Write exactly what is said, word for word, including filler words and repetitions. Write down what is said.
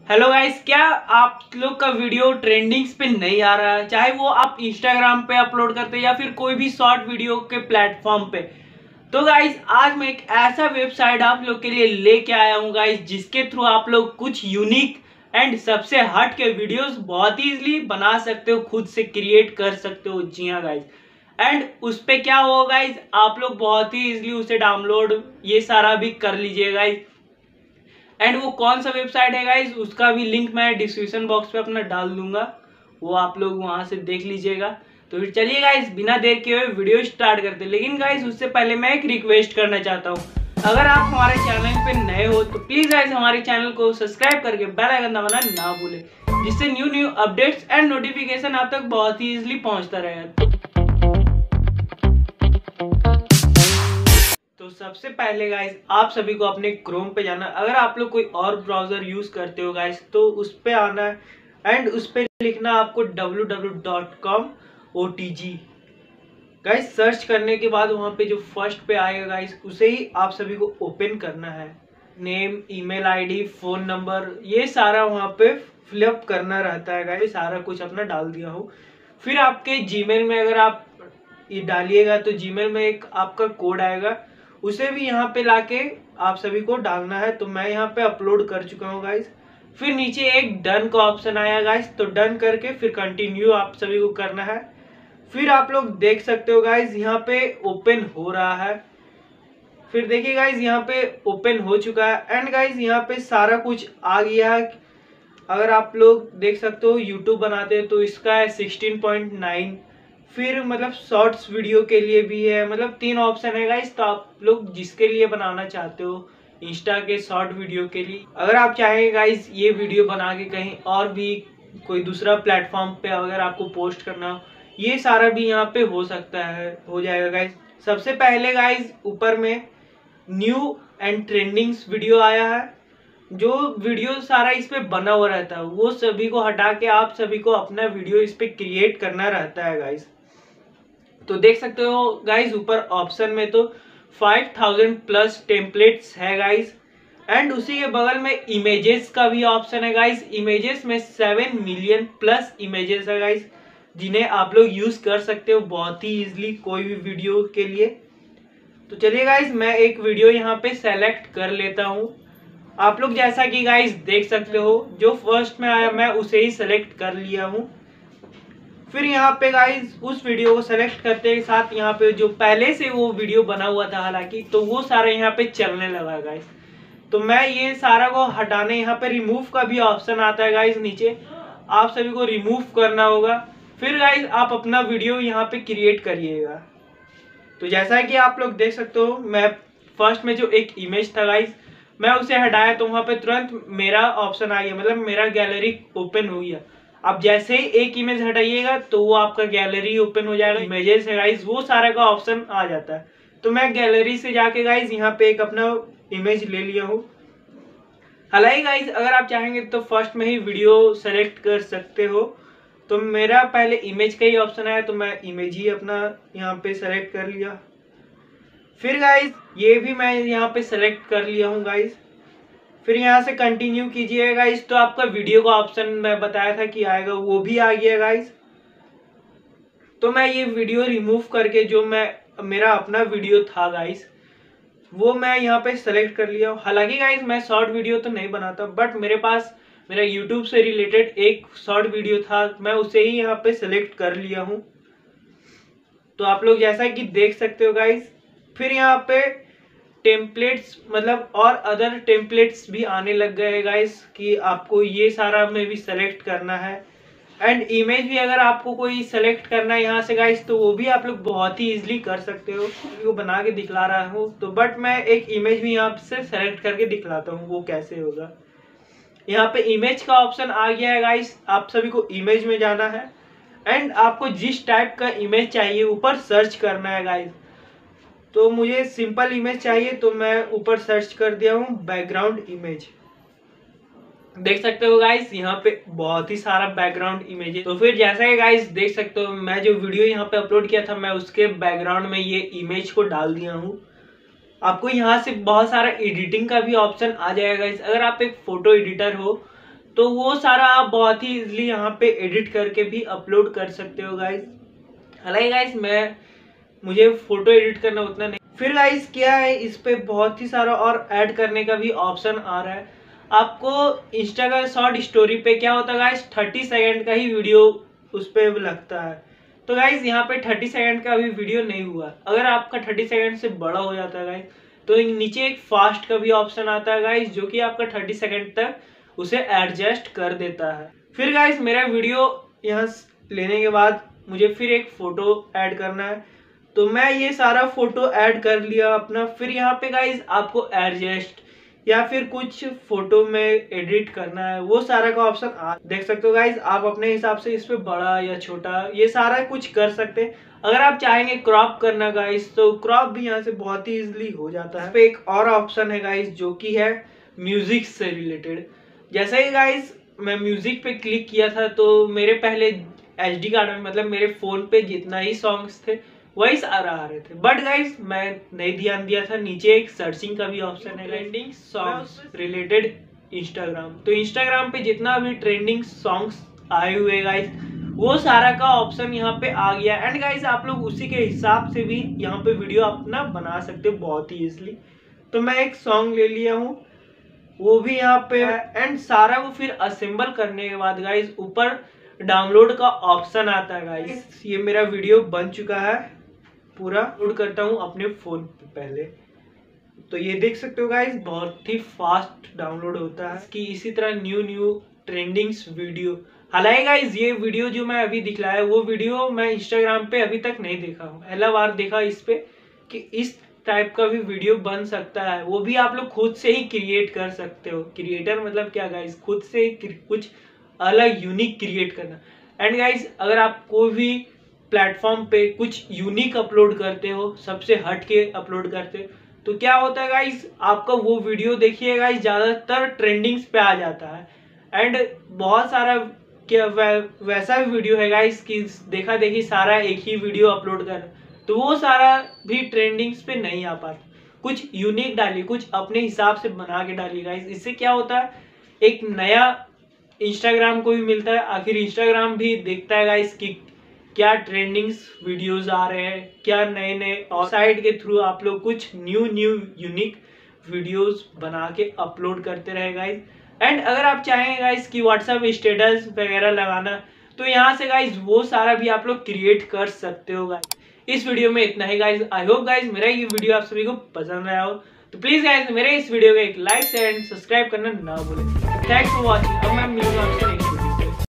Hello guys, क्या आप लोग का वीडियो ट्रेंडिंग्स पे नहीं आ रहा है? चाहे वो आप इंस्टाग्राम पे अपलोड करते हैं या फिर कोई भी शॉर्ट वीडियो के प्लेटफॉर्म पे। तो गाइस आज मैं एक ऐसा वेबसाइट आप लोग के लिए लेके आया हूँ गाइस, जिसके थ्रू आप लोग कुछ यूनिक एंड सबसे हट के वीडियोस बहुत ही इजीली बना सकते हो, खुद से क्रिएट कर सकते हो। जी हाँ गाइस, एंड उस पे क्या होगा गाइस, आप लोग बहुत ही इजीली उसे डाउनलोड ये सारा भी कर लीजिएगा गाइस। एंड वो कौन सा वेबसाइट है गाइज, उसका भी लिंक मैं डिस्क्रिप्शन बॉक्स पे अपना डाल दूंगा, वो आप लोग वहां से देख लीजिएगा। तो फिर चलिए गाइज, बिना देर के हुए वीडियो स्टार्ट करते हैं। लेकिन गाइज उससे पहले मैं एक रिक्वेस्ट करना चाहता हूँ, अगर आप हमारे चैनल पे नए हो तो प्लीज गाइज हमारे चैनल को सब्सक्राइब करके बेल आइकन दबाना ना भूले, जिससे new new updates and notification आप तक बहुत ही इजिली पहुंचता रहेगा। तो सबसे पहले गाइस आप सभी को अपने क्रोम पे जाना। अगर आप लोग कोई और ब्राउजर यूज करते हो गाइस तो उस पे आना है एंड उस पे लिखना आपको W W W dot com O T G. Guys search करने के बाद वहां पे जो फर्स्ट पे आएगा गाइस उसे ही आप सभी को ओपन करना है। Name, email ID, phone number, ये सारा वहां पे फिलअप करना रहता है गाइस। सारा कुछ अपना डाल दिया हो। फिर आपके जीमेल में अगर आप ये डालिएगा तो जीमेल में एक आपका कोड आएगा, उसे भी यहाँ पे लाके आप सभी को डालना है। तो मैं यहाँ पे अपलोड कर चुका हूँ गाइस। फिर नीचे एक डन का ऑप्शन आया गाइस, तो डन करके फिर कंटिन्यू आप सभी को करना है। फिर आप लोग देख सकते हो गाइस यहाँ पे ओपन हो रहा है। फिर देखिए गाइस यहाँ पे ओपन हो चुका है एंड गाइस यहाँ पे सारा कुछ आ गया है। अगर आप लोग देख सकते हो यूट्यूब बनाते हैं तो इसका है सिक्सटीन पॉइंट नाइन। फिर मतलब शॉर्ट्स वीडियो के लिए भी है, मतलब तीन ऑप्शन है गाइस। तो आप लोग जिसके लिए बनाना चाहते हो, इंस्टा के शॉर्ट वीडियो के लिए, अगर आप चाहेंगे गाइस ये वीडियो बना के कहीं और भी कोई दूसरा प्लेटफॉर्म पे अगर आपको पोस्ट करना हो, ये सारा भी यहाँ पे हो सकता है, हो जाएगा गाइस। सबसे पहले गाइस ऊपर में न्यू एंड ट्रेंडिंग्स वीडियो आया है। जो वीडियो सारा इस पे बना हुआ रहता है वो सभी को हटा के आप सभी को अपना वीडियो इस पे क्रिएट करना रहता है गाइस। तो देख सकते हो गाइस ऊपर ऑप्शन में तो फाइव थाउजेंड प्लस टेम्पलेट्स है गाइस। एंड उसी के बगल में इमेजेस का भी ऑप्शन है गाइस। इमेजेस में सेवन मिलियन प्लस इमेजेस है गाइस, जिन्हें आप लोग यूज कर सकते हो बहुत ही इजीली कोई भी वीडियो के लिए। तो चलिए गाइस मैं एक वीडियो यहाँ पे सेलेक्ट कर लेता हूँ। आप लोग जैसा कि गाइस देख सकते हो जो फर्स्ट में आया मैं उसे ही सेलेक्ट कर लिया हूँ। फिर यहाँ पे गाइस उस वीडियो को सेलेक्ट करते के साथ यहाँ पे जो पहले से वो वीडियो बना हुआ था हालांकि, तो वो सारा यहाँ पे चलने लगा गाइस। तो मैं ये सारा को हटाने, यहाँ पे रिमूव का भी ऑप्शन आता है गाइस नीचे, आप सभी को रिमूव करना होगा। फिर गाइस आप अपना वीडियो यहाँ पे क्रिएट करिएगा। तो जैसा कि आप लोग देख सकते हो मैं फर्स्ट में जो एक इमेज था गाइस मैं उसे हटाया तो वहां पे तुरंत मेरा ऑप्शन आ गया, मतलब मेरा गैलरी ओपन हो गया। अब जैसे ही एक इमेज हटाइएगा तो वो आपका गैलरी ओपन हो जाएगा। इमेजेस है गाइस वो सारा का ऑप्शन आ जाता है। तो मैं गैलरी से जाके गाइस यहाँ पे एक अपना इमेज ले लिया हूँ। हालांकि गाइस अगर आप चाहेंगे तो फर्स्ट में ही वीडियो सेलेक्ट कर सकते हो। तो मेरा पहले इमेज का ही ऑप्शन आया तो मैं इमेज ही अपना यहाँ पे सेलेक्ट कर लिया। फिर गाइस ये भी मैं यहाँ पे सेलेक्ट कर लिया हूँ गाइस। फिर यहाँ से कंटिन्यू कीजिए गाइस, तो आपका वीडियो का ऑप्शन मैं बताया था कि आएगा वो भी आ गया गाइस। तो मैं ये वीडियो रिमूव करके जो मैं मेरा अपना वीडियो था गाइस वो मैं यहाँ पे सेलेक्ट कर लिया हूँ। हालांकि गाइस मैं शॉर्ट वीडियो तो नहीं बनाता, बट मेरे पास मेरा यूट्यूब से रिलेटेड एक शॉर्ट वीडियो था, मैं उसे ही यहाँ पे सेलेक्ट कर लिया हूँ। तो आप लोग जैसा कि देख सकते हो गाइस। फिर यहाँ पे टेम्पलेट्स मतलब और अदर टेम्पलेट्स भी आने लग गए हैं गाइस कि आपको ये सारा में भी सेलेक्ट करना है। एंड इमेज भी अगर आपको कोई सेलेक्ट करना है यहाँ से गाइस तो वो भी आप लोग बहुत ही इजीली कर सकते हो। वो बना के दिखला रहा हूँ तो बट मैं एक इमेज भी यहाँ से सेलेक्ट करके दिखलाता हूँ वो कैसे होगा। यहाँ पे इमेज का ऑप्शन आ गया है गाइस, आप सभी को इमेज में जाना है एंड आपको जिस टाइप का इमेज चाहिए ऊपर सर्च करना है गाइस। तो मुझे सिंपल इमेज चाहिए तो मैं ऊपर सर्च कर दिया हूँ बैकग्राउंड इमेज। देख सकते हो गाइस यहाँ पे बहुत ही सारा बैकग्राउंड इमेज है। तो फिर जैसा है गाइस देख सकते हो मैं जो वीडियो यहाँ पे अपलोड किया था मैं उसके बैकग्राउंड में ये इमेज को डाल दिया हूँ। आपको यहाँ से बहुत सारा एडिटिंग का भी ऑप्शन आ जाएगा गाइस। अगर आप एक फोटो एडिटर हो तो वो सारा आप बहुत ही इजीली यहाँ पे एडिट करके भी अपलोड कर सकते हो गाइस। हालांकि गाइस मैं मुझे फोटो एडिट करना उतना नहीं। फिर गाइस क्या है, इस पे बहुत ही सारा और ऐड करने का भी ऑप्शन आ रहा है। आपको इंस्टाग्राम शॉर्ट स्टोरी पे क्या होता है गाइस, थर्टी सेकेंड का ही वीडियो उस पर लगता है। तो गाइस यहाँ पे थर्टी सेकेंड का भी वीडियो नहीं हुआ। अगर आपका थर्टी सेकेंड से बड़ा हो जाता है गाइस, तो नीचे एक फास्ट का भी ऑप्शन आता है गाइस, जो कि आपका थर्टी सेकेंड तक उसे एडजस्ट कर देता है। फिर गाइस मेरा वीडियो यहाँ लेने के बाद मुझे फिर एक फोटो ऐड करना है, तो मैं ये सारा फोटो ऐड कर लिया अपना। फिर यहाँ पे गाइस आपको एडजस्ट या फिर कुछ फोटो में एडिट करना है, वो सारा का ऑप्शन आप देख सकते हो गाइस। आप अपने हिसाब से इस पे बड़ा या छोटा ये सारा कुछ कर सकते हैं। अगर आप चाहेंगे क्रॉप करना गाइस, तो क्रॉप भी यहाँ से बहुत ही इजीली हो जाता है। पे एक और ऑप्शन है गाइस, जो कि है म्यूजिक से रिलेटेड। जैसे ही गाइस मैं म्यूजिक पे क्लिक किया था, तो मेरे पहले एच डी कार्ड में, मतलब मेरे फोन पे जितना ही सॉन्ग्स थे वही सारा आ रहे थे। बट गाइस मैं नहीं ध्यान दिया था, नीचे एक सर्चिंग का भी ऑप्शन है, ट्रेंडिंग सॉन्ग्स रिलेटेड इंस्टाग्राम। तो इंस्टाग्राम पे जितना भी ट्रेंडिंग सॉन्ग्स आए हुए गाइस, वो सारा का ऑप्शन यहाँ पे आ गया। एंड गाइस आप लोग उसी के हिसाब से भी यहाँ पे वीडियो अपना बना सकते हो बहुत ही इजीली। तो मैं एक सॉन्ग ले लिया हूँ, वो भी यहाँ पे है। एंड सारा को फिर असेंबल करने के बाद गाइस ऊपर डाउनलोड का ऑप्शन आता है गाइस। ये मेरा वीडियो बन चुका है पूरा। लोड करता हूँ अपने फोन पे पहले, तो ये देख सकते हो गाइस बहुत ही फास्ट डाउनलोड होता है कि इसी तरह न्यू न्यू ट्रेंडिंग्स वीडियो। हालांकि गाइस ये वीडियो जो मैं अभी दिखलाया, वो वीडियो मैं इंस्टाग्राम पे अभी तक नहीं देखा हूँ, पहला बार देखा इस पे कि इस टाइप का भी वीडियो बन सकता है। वो भी आप लोग खुद से ही क्रिएट कर सकते हो। क्रिएटर मतलब क्या गाइस, खुद से ही कुछ अलग यूनिक क्रिएट करना। एंड गाइस अगर आप कोई भी प्लेटफॉर्म पे कुछ यूनिक अपलोड करते हो, सबसे हट के अपलोड करते हो, तो क्या होता है गाइस, आपका वो वीडियो देखिए गाइस ज्यादातर ट्रेंडिंग्स पे आ जाता है। एंड बहुत सारा क्या वै, वैसा भी वीडियो है गाइस कि देखा देखी सारा एक ही वीडियो अपलोड कर, तो वो सारा भी ट्रेंडिंग्स पे नहीं आ पाता। कुछ यूनिक डालिए, कुछ अपने हिसाब से बना के डालिए गाइस। इससे क्या होता है, एक नया इंस्टाग्राम को भी मिलता है। आखिर इंस्टाग्राम भी देखता है गाइस कि क्या ट्रेंडिंग्स वीडियोस आ रहे हैं, क्या नए नए, और साइट के थ्रू आप लोग कुछ न्यू न्यू यूनिक वीडियोस बना के अपलोड करते रहे गाइस। एंड अगर आप चाहेंगे गाइस कि व्हाट्सएप स्टेटस वगैरह लगाना, तो यहाँ से गाइस वो सारा भी आप लोग क्रिएट कर सकते हो गाइस। इस वीडियो में इतना ही गाइस। आई होप गाइस मेरा ये वीडियो आप सभी को पसंद आया हो, तो प्लीज गाइस मेरे इस वीडियो को एक लाइक एंड सब्सक्राइब करना ना भूलें। Thanks for watching.